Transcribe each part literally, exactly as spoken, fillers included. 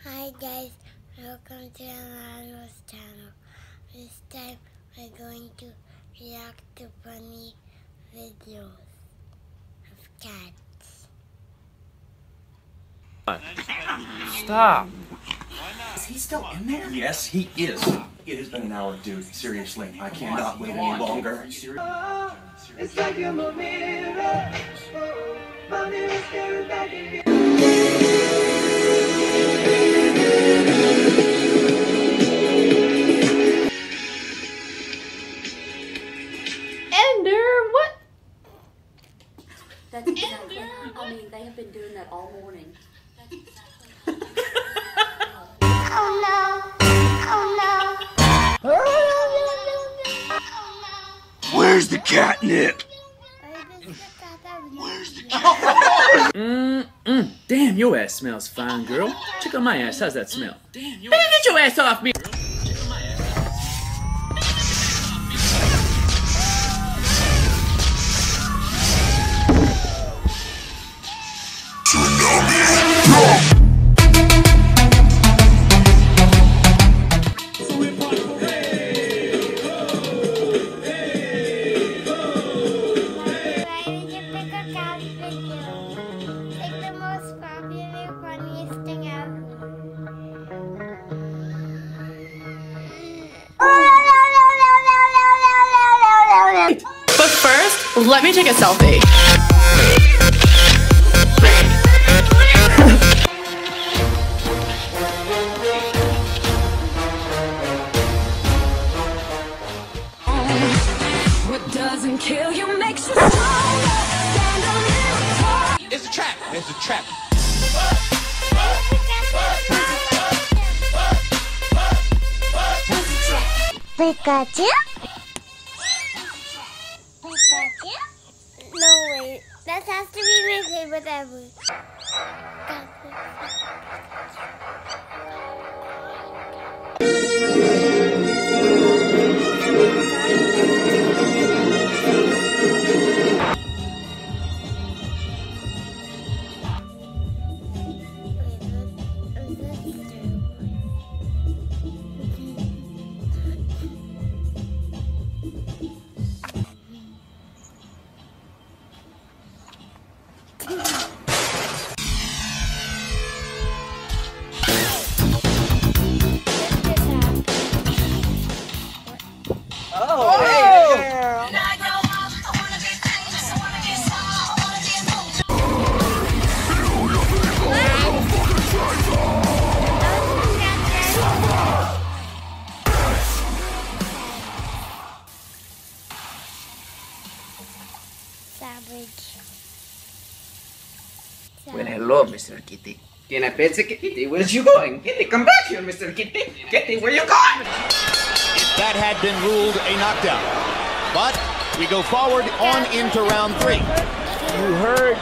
Hi guys, welcome to Alano's channel. This time we're going to react to funny videos of cats. Stop. Is he still in there? Yes, he is. It has been an hour, dude. Seriously, I cannot wait any longer. Oh, it's like you're my mirror. Oh, my mirror staring back at you. Ender, what? That's exactly. I mean, they have been doing that all morning. Oh no! Oh no! Where's the catnip? Where's the Mm, mm. Damn, your ass smells fine, girl. Check out my ass. How's that smell? Damn, your ass. Get your ass off me! But first, let me take a selfie. What doesn't kill you makes you stronger. Stand a little tall. It's a trap. It's a trap. Pikachu? Pikachu? No way. That has to be my favorite ever. Well, hello, Mister Kitty. Can I pet the kitty? Where's you going? Kitty, come back here, Mister Kitty. Kitty, where you going? That had been ruled a knockdown. But we go forward on into round three. You heard?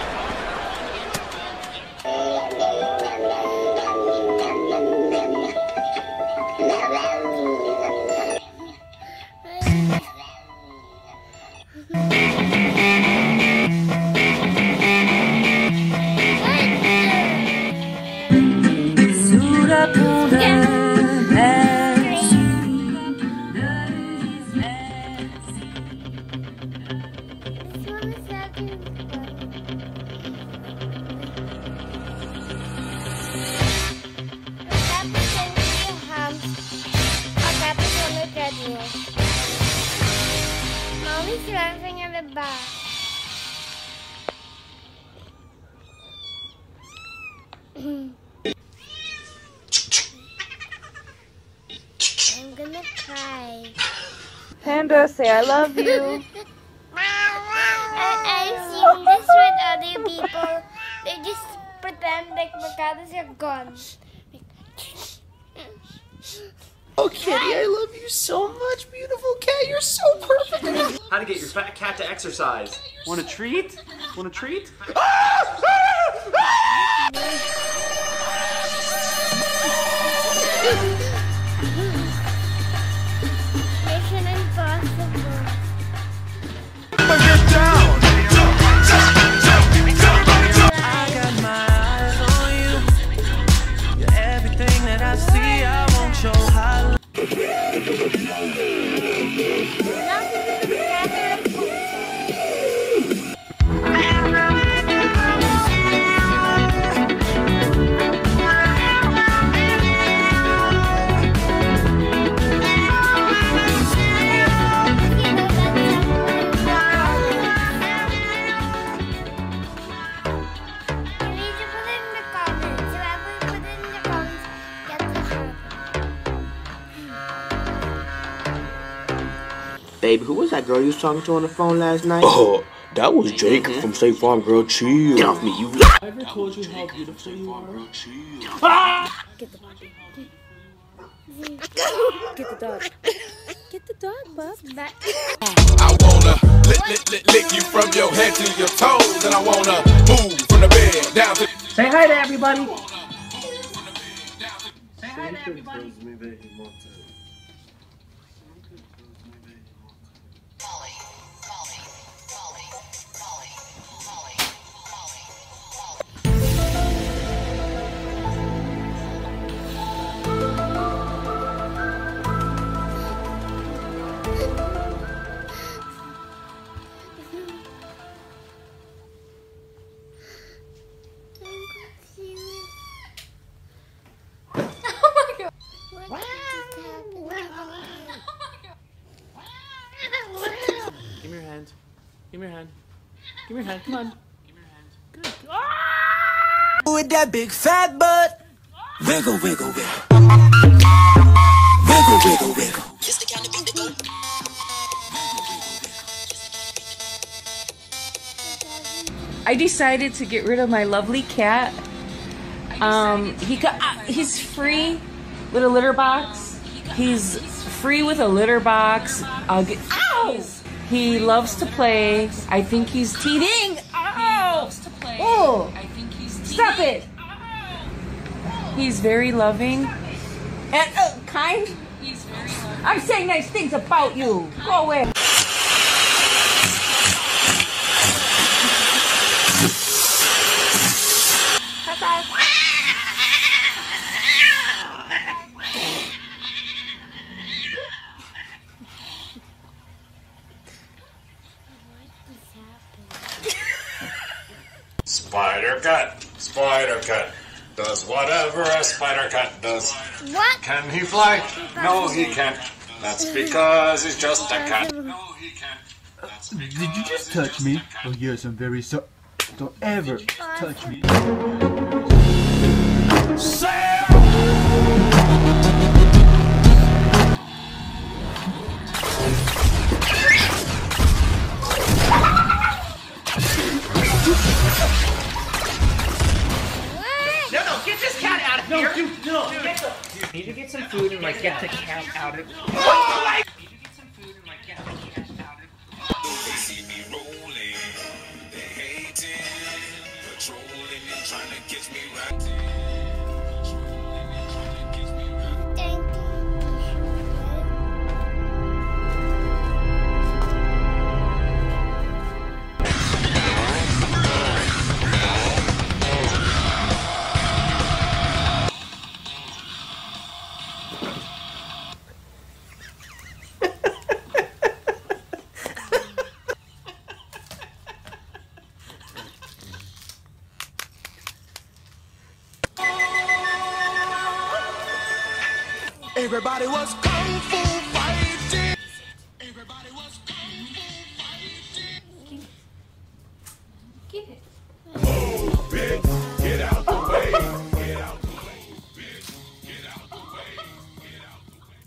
Mommy's laughing at the back. I'm gonna cry. Panda, say I love you. I, I've seen this with other people. They just pretend like Mercados are gone. Oh, Kitty, I love you so much, beautiful cat. You're so perfect. How to get your fat cat to exercise. Want a treat? Want a treat? Mission Impossible. Get down. I got my eyes on you. You're everything Baby, who was that girl you was talking to on the phone last night? Oh, that was Jake mm-hmm. from State Farm. Girl, chill. Get off me, you. I ever told you how beautiful you are? Ah! Get the dog. Get the dog. Get the dog, bub. I wanna lick, lick, lick, lick you from your head to your toes, and I wanna move from the bed down to. Say hi to everybody. Say hi to everybody. Give me your hand. Give me your hand. Give me your hand. Come on. Give me your hand. Good. Ah! With that big fat butt. Wiggle, wiggle, wiggle. Wiggle, wiggle, wiggle. Just the kind of beat the boat. I decided to get rid of my lovely cat. Um, he got, uh, he's free with a litter box. He's free with a litter box. I'll get. Ow! He loves to play. I think he's teething. Ow! Oh! I think he's teething. Stop it! He's very loving and uh, kind. He's very loving. I'm saying nice things about you. Go away. Spider Cat, Spider Cat does whatever a spider cat does. What? Can he fly? No, he can't. That's because he's just a cat. No, he can't. That's Did you just touch me? Oh yes, I'm very sorry. Don't ever touch me. No, no, get this cat out of No, here! dude, no! Dude, get the, you need to get some food and like get the cat out of. Oh, You need to get some food and like get the cat out of. They see me rolling, they hating, patrolling and trying to catch me right. Everybody was kung fu fighting. Everybody was kung fu fighting. Get it. Oh, bitch, get out the way. Get out the way. Bitch, get out the way. Get out the way.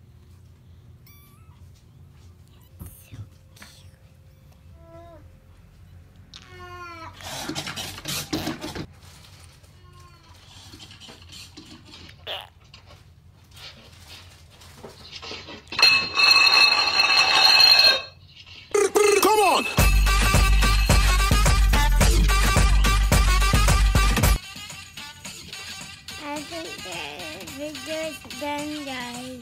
Come on. I think the video is done, guys.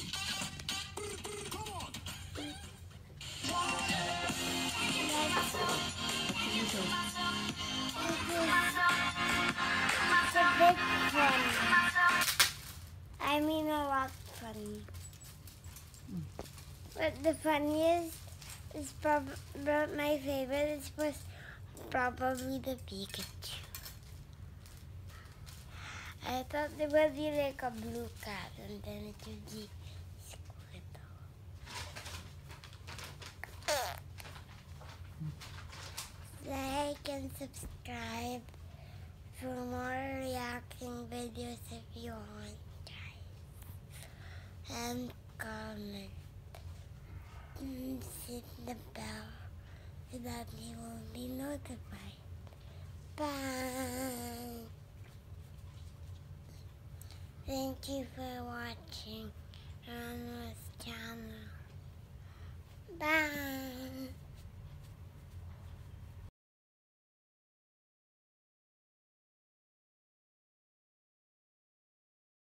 It's a big one. I mean a lot funny. But the funniest is probably my favorite is was probably the Pikachu. I thought it would be like a blue cat and then it would be Squirtle. Like and subscribe for more reacting videos if you want, guys. And comment. And hit the bell so that you will be notified. Bye. Thank you for watching on this channel. Bye.